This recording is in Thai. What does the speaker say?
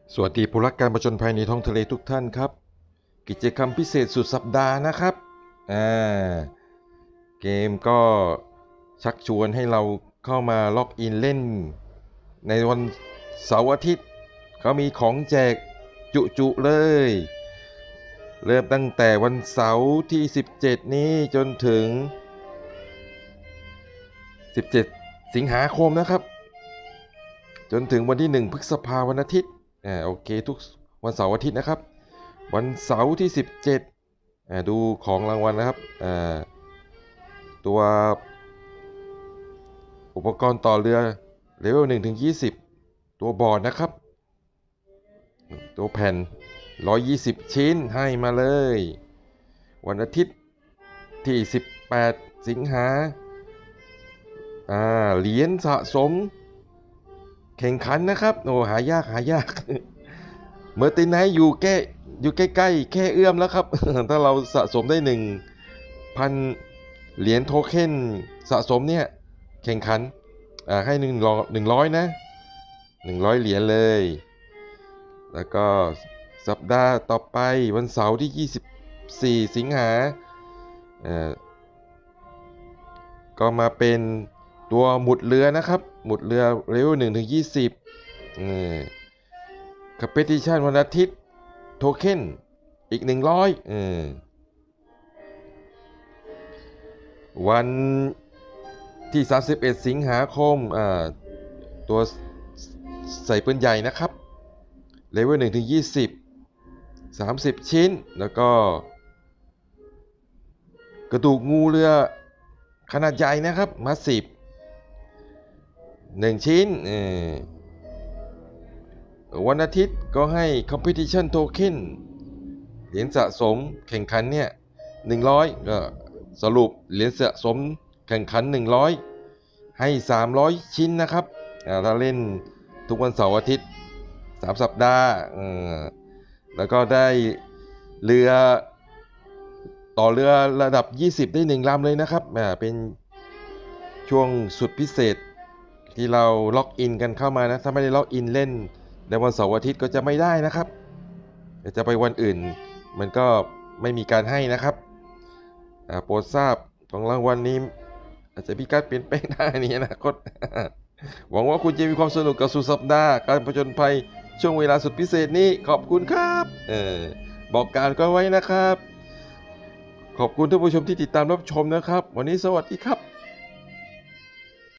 สวัสดีผู้รักการผจญภัยในท้องทะเลทุกท่านครับกิจกรรมพิเศษสุดสัปดาห์นะครับเกมก็ชักชวนให้เราเข้ามาล็อกอินเล่นในวันเสาร์อาทิตย์เขามีของแจกจุๆเลยเริ่มตั้งแต่วันเสาร์ที่17นี้จนถึง17สิงหาคมนะครับจนถึงวันที่1พฤษภาคมวันอาทิตย์โอเคทุกวันเสาร์อาทิตย์นะครับวันเสาร์ที่17ดูของรางวัลนะครับตัวอุปกรณ์ต่อเรือเลเวล1 ถึง 20ตัวบอร์ดนะครับตัวแผ่น120ชิ้นให้มาเลยวันอาทิตย์ที่18สิงหาเหรียญสะสมแข่งขันนะครับโอ้หายากเมอร์ตินไนท์อยู่ใกล้ๆแค่เอื้อมแล้วครับ ถ้าเราสะสมได้ 1,000 เหรียญโทเค็นสะสมเนี่ยแข่งขันให้100นะ100เหรียญเลยแล้วก็สัปดาห์ต่อไปวันเสาร์ที่24สิงหาก็มาเป็นตัวหมุดเรือนะครับหมุดเรือเลเวล1 ถึง 20Competition วันอาทิตย์โทเค็นอีก100วันที่31สิงหาคมตัวใส่ปืนใหญ่นะครับเลเวล1 ถึง 20 30ชิ้นแล้วก็กระดูกงูเรือขนาดใหญ่นะครับมา1ชิ้นวันอาทิตย์ก็ให้ Competition Token เหรียญสะสมแข่งขันเนี่ย100ก็สรุปเหรียญสะสมแข่งขัน100ให้300ชิ้นนะครับถ้าเล่นทุกวันเสาร์อาทิตย์3สัปดาห์แล้วก็ได้เรือต่อเรือระดับ20ได้1ลำเลยนะครับเป็นช่วงสุดพิเศษที่เราล็อกอินกันเข้ามานะถ้าไม่ได้ล็อกอินเล่นในวันเสาร์อาทิตย์ก็จะไม่ได้นะครับจะไปวันอื่นมันก็ไม่มีการให้นะครับโปรดทราบของรางวัลนี้อาจจะมีการเปลี่ยนแปลงได้ในอนาคต หวังว่าคุณจะมีความสนุกกับสุดสัปดาห์การผจญภัยช่วงเวลาสุดพิเศษนี้ขอบคุณครับบอกการก็ไว้นะครับขอบคุณท่านผู้ชมที่ติดตามรับชมนะครับวันนี้สวัสดีครับ